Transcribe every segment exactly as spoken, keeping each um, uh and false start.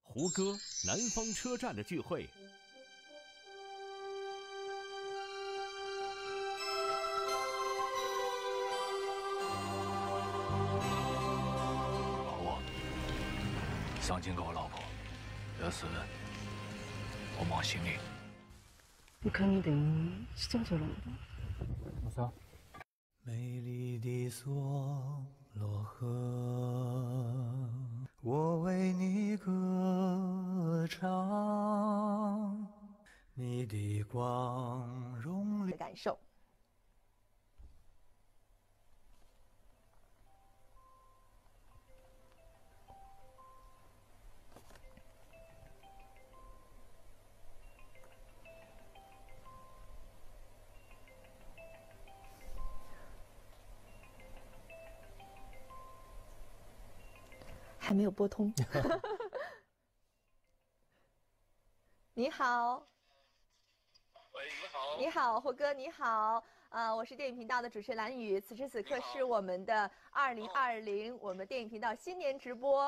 胡歌南方车站的聚会。 把握，上京跟我老婆，有事我忙心里。 你肯定是早就了吧？ 我说。 美丽的梭罗河，我为你歌唱，你的光荣的感受。还没有拨通。你好。 喂，你好。 你好，胡歌，你好。呃，我是电影频道的主持人蓝宇，此时此刻是我们的二零二零我们电影频道新年直播。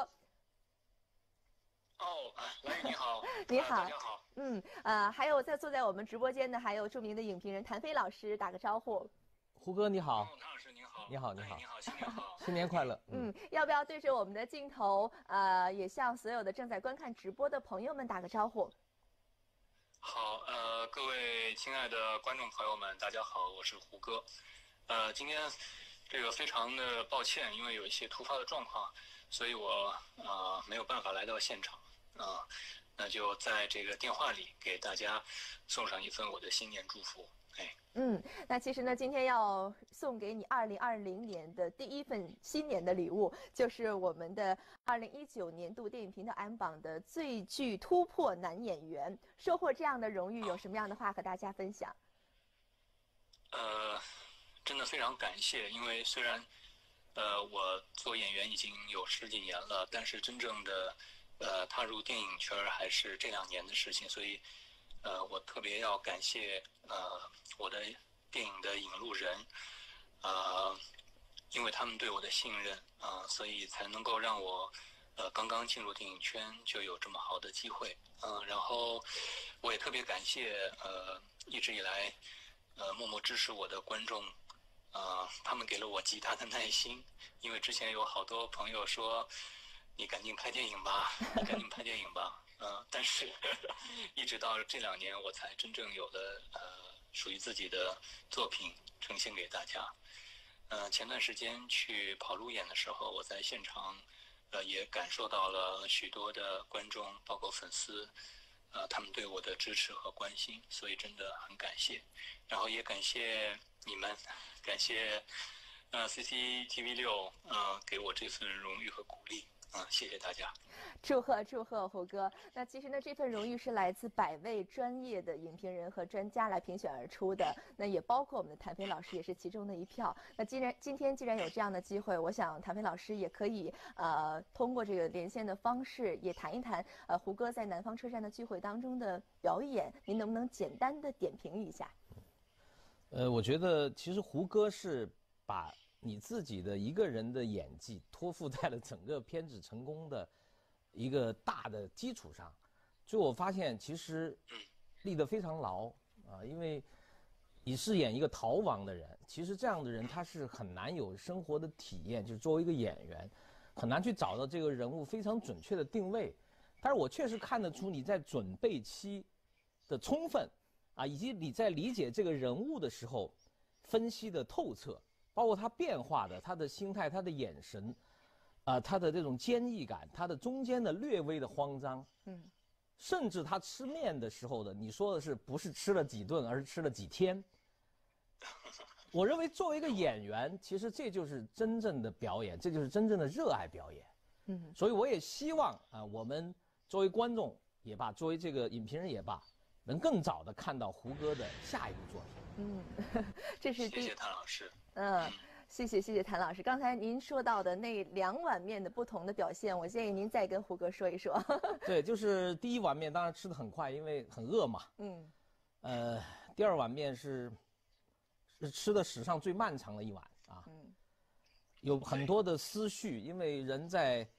哦，蓝宇你好。 你好、呃， 大家好。 嗯，呃，还有在坐在我们直播间的还有著名的影评人谭飞老师，打个招呼。 胡歌你好。 哦，谭老师您好。 你好，你好， 你好，新年好。 新年快乐。 嗯，要不要对着我们的镜头，呃，也向所有的正在观看直播的朋友们打个招呼？ 好，呃，各位亲爱的观众朋友们，大家好，我是胡歌。呃，今天这个非常的抱歉，因为有一些突发的状况，所以我呃没有办法来到现场啊、呃，那就在这个电话里给大家送上一份我的新年祝福。哎， 嗯，那其实呢，今天要送给你二零二零年的第一份新年的礼物，就是我们的二零一九年度电影频道 M 榜的最具突破男演员。收获这样的荣誉，有什么样的话和大家分享？ 呃，真的非常感谢，因为虽然呃我做演员已经有十几年了，但是真正的呃踏入电影圈还是这两年的事情，所以呃我特别要感谢呃。我的电影的引路人，呃，因为他们对我的信任啊、呃，所以才能够让我，呃，刚刚进入电影圈就有这么好的机会，嗯、呃，然后我也特别感谢呃一直以来，呃默默支持我的观众，呃，他们给了我极大的耐心，因为之前有好多朋友说，你赶紧拍电影吧，你赶紧拍电影吧，呃，但是一直到这两年我才真正有了呃。属于自己的作品呈现给大家。呃，前段时间去跑路演的时候，我在现场，呃，也感受到了许多的观众，包括粉丝，呃，他们对我的支持和关心，所以真的很感谢。然后也感谢你们，感谢呃 C C T V 六呃给我这份荣誉和鼓励。啊、嗯，谢谢大家！ 祝贺祝贺，胡歌！那其实呢，这份荣誉是来自百位专业的影评人和专家来评选而出的，那也包括我们的谭飞老师，也是其中的一票。那既然今天既然有这样的机会，我想谭飞老师也可以呃通过这个连线的方式，也谈一谈呃胡歌在南方车站的聚会当中的表演，您能不能简单的点评一下？ 呃，我觉得其实胡歌是把你自己的一个人的演技托付在了整个片子成功的一个大的基础上，就我发现其实立得非常牢啊，因为你饰演一个逃亡的人，其实这样的人他是很难有生活的体验，就是作为一个演员很难去找到这个人物非常准确的定位，但是我确实看得出你在准备期的充分啊，以及你在理解这个人物的时候分析的透彻，包括他变化的他的心态，他的眼神啊、呃，他的这种坚毅感，他的中间的略微的慌张，嗯，甚至他吃面的时候的，你说的是不是吃了几顿，而是吃了几天？我认为作为一个演员，其实这就是真正的表演，这就是真正的热爱表演。嗯，所以我也希望啊、呃，我们作为观众也罢，作为这个影评人也罢，能更早的看到胡歌的下一部作品。 嗯，这是第谢谢谭老师。 嗯。谢谢谢谢谭老师，刚才您说到的那两碗面的不同的表现，我建议您再跟胡歌说一说。 对，就是第一碗面当然吃得很快，因为很饿嘛。嗯。呃，第二碗面是是吃的史上最漫长的一碗啊。嗯。有很多的思绪，因为人在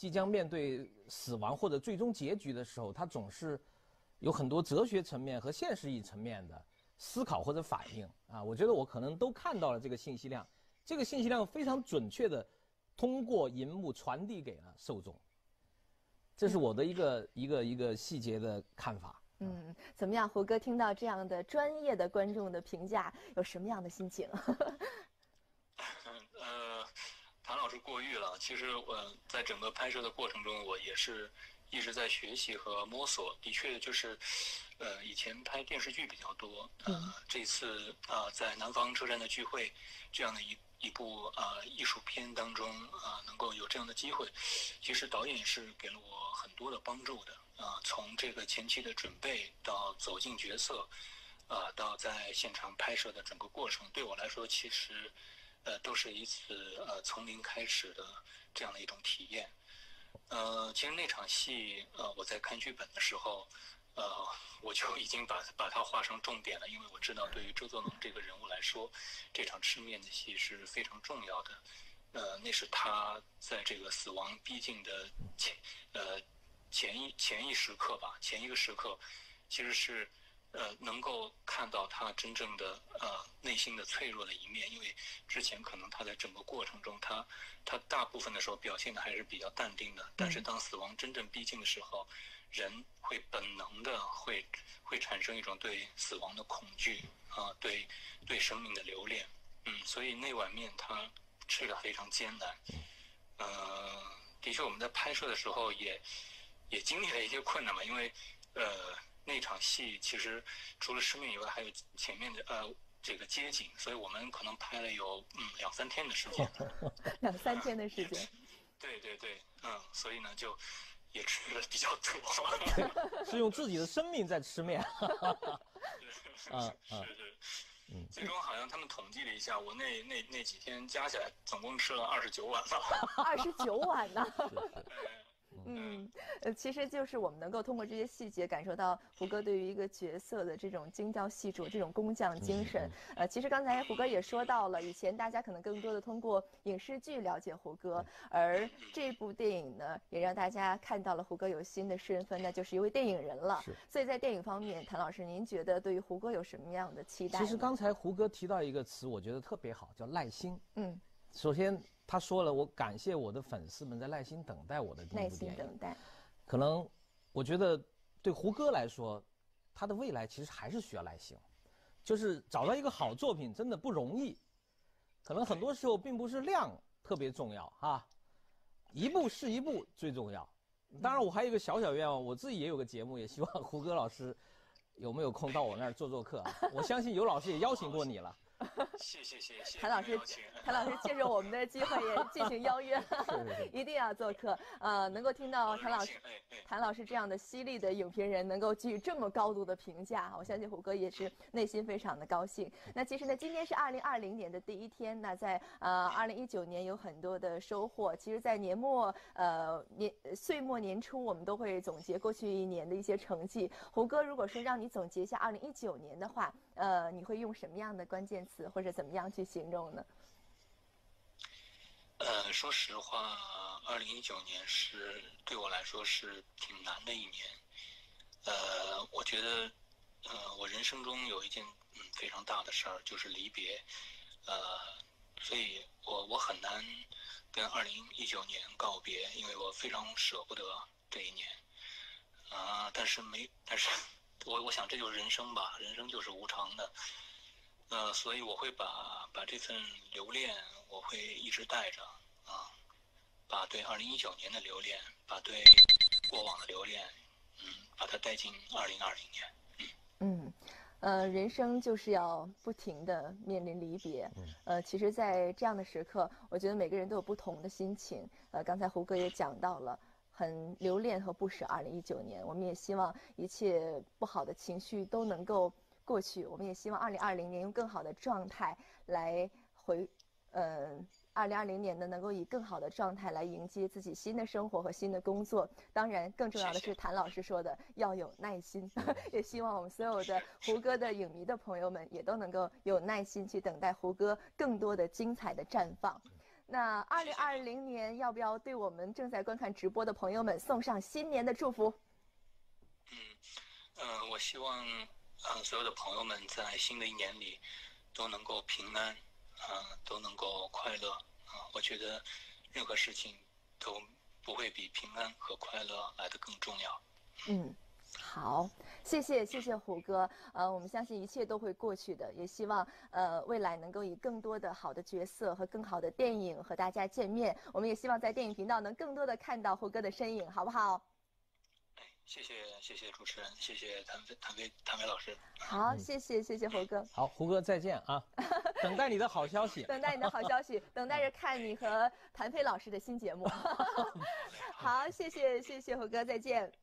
即将面对死亡或者最终结局的时候，他总是有很多哲学层面和现实意义层面的思考或者反应啊。我觉得我可能都看到了这个信息量，这个信息量非常准确的通过银幕传递给了受众。这是我的一个、嗯、一个一个细节的看法。 嗯，怎么样，胡歌听到这样的专业的观众的评价，有什么样的心情？ 呃，谭老师过誉了。其实我在整个拍摄的过程中，我也是一直在学习和摸索。的确，就是呃，以前拍电视剧比较多，呃，这次啊、呃，在南方车站的聚会这样的一一部啊、呃、艺术片当中啊、呃，能够有这样的机会，其实导演也是给了我很多的帮助的啊、呃。从这个前期的准备到走进角色，啊、呃，到在现场拍摄的整个过程，对我来说其实。呃，都是一次呃从零开始的这样的一种体验。呃，其实那场戏，呃，我在看剧本的时候，呃，我就已经把把它画成重点了，因为我知道对于周作能这个人物来说，这场吃面的戏是非常重要的。呃，那是他在这个死亡逼近的前呃前一前一时刻吧，前一个时刻，其实是。呃，能够看到他真正的呃内心的脆弱的一面，因为之前可能他在整个过程中，他他大部分的时候表现的还是比较淡定的，但是当死亡真正逼近的时候，人会本能的会会产生一种对死亡的恐惧啊、呃，对对生命的留恋，嗯，所以那碗面他吃得非常艰难，呃，的确我们在拍摄的时候也也经历了一些困难嘛，因为呃。那场戏其实除了吃面以外，还有前面的呃这个街景，所以我们可能拍了有嗯两三天的时间。 两三天的时间。 对对对，嗯，所以呢就也吃的比较多。 是用自己的生命在吃面。 啊是是，嗯，最终好像他们统计了一下，我那那那几天加起来总共吃了二十九碗了。 二十九碗呢？嗯，呃，其实就是我们能够通过这些细节感受到胡歌对于一个角色的这种精雕细琢、这种工匠精神。呃，其实刚才胡歌也说到了，以前大家可能更多的通过影视剧了解胡歌，而这部电影呢，也让大家看到了胡歌有新的身份，那就是一位电影人了。所以在电影方面，谭老师，您觉得对于胡歌有什么样的期待？ 其实刚才胡歌提到一个词，我觉得特别好，叫耐心。 嗯， 首先。他说了，我感谢我的粉丝们在耐心等待我的第一部电影。耐心等待， 可能我觉得对胡歌来说，他的未来其实还是需要耐心，就是找到一个好作品真的不容易。可能很多时候并不是量特别重要哈，一步是一步最重要。当然，我还有一个小小愿望，我自己也有个节目，也希望胡歌老师有没有空到我那儿做做客啊？我相信尤老师也邀请过你了。 谢谢谢谢， 谭老师，谭老师借着我们的机会也进行邀约，一定要做客。呃，能够听到谭老师、谭老师这样的犀利的影评人能够给予这么高度的评价，我相信胡歌也是内心非常的高兴。那其实呢，今天是二零二零年的第一天，那在呃二零一九年有很多的收获。其实，在年末呃年岁末年初，我们都会总结过去一年的一些成绩。胡歌，如果说让你总结一下二零一九年的话，呃，你会用什么样的关键词？或者怎么样去形容呢？ 呃，说实话，二零一九年是对我来说是挺难的一年。呃，我觉得，呃，我人生中有一件嗯非常大的事儿，就是离别。呃，所以我我很难跟二零一九年告别，因为我非常舍不得这一年。啊、呃，但是没，但是我我想这就是人生吧，人生就是无常的。呃，所以我会把把这份留恋，我会一直带着啊，把对二零一九年的留恋，把对过往的留恋，嗯，把它带进二零二零年。嗯， 嗯，呃，人生就是要不停的面临离别。呃，其实，在这样的时刻，我觉得每个人都有不同的心情。呃，刚才胡歌也讲到了。很留恋和不舍二零一九年，我们也希望一切不好的情绪都能够过去。我们也希望二零二零年用更好的状态来回，呃，二零二零年呢能够以更好的状态来迎接自己新的生活和新的工作。当然，更重要的是谭老师说的要有耐心，也希望我们所有的胡歌的影迷的朋友们也都能够有耐心去等待胡歌更多的精彩的绽放。 那二零二零年要不要对我们正在观看直播的朋友们送上新年的祝福？ 嗯，呃，我希望呃所有的朋友们在新的一年里都能够平安，啊、呃，都能够快乐啊、呃。我觉得任何事情都不会比平安和快乐来得更重要。 嗯。好，谢谢谢谢虎哥，呃，我们相信一切都会过去的，也希望呃未来能够以更多的好的角色和更好的电影和大家见面。我们也希望在电影频道能更多的看到虎哥的身影，好不好？ 哎，谢谢谢谢主持人，谢谢谭飞谭飞谭飞老师。 好，谢谢谢谢虎哥。 好，胡歌再见啊！等待你的好消息。 等待你的好消息，等待着看你和谭飞老师的新节目。好，谢谢谢谢虎哥，再见。